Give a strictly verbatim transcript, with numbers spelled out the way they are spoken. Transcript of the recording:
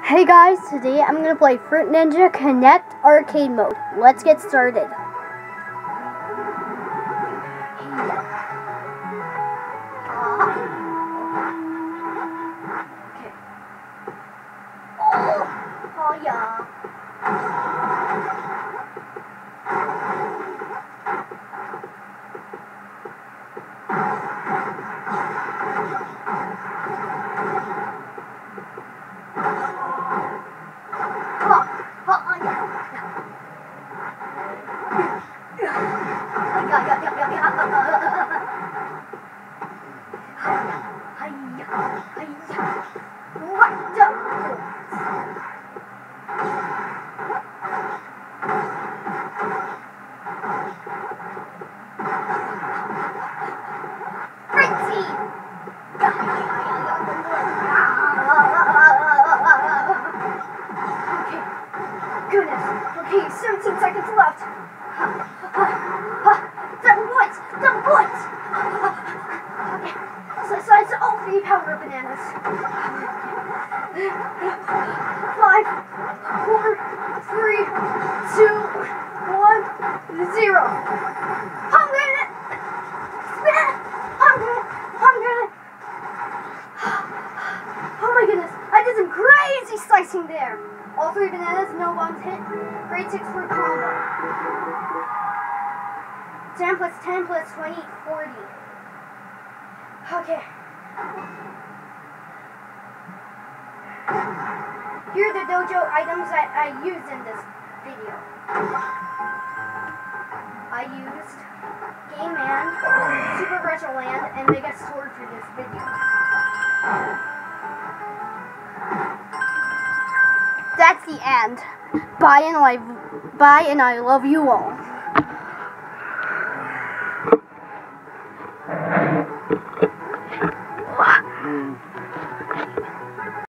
Hey guys, today I'm going to play Fruit Ninja Connect Arcade Mode. Let's get started. Oh, oh yeah. Goodness. Okay, seventeen seconds left. The what? The what? Okay. So, so it's all three power bananas. Five, four, three, two, one, zero. I'm gonna spin. I'm gonna. I'm gonna. Oh my goodness! I did some crazy slicing there. All three bananas, no one's hit. Grade six for combo. ten plus ten plus twenty, forty. Okay. Here are the dojo items that I used in this video. I used Game Man, Super Retro Land, and Mega Sword for this video. That's the end. Bye and I, bye and I love you all.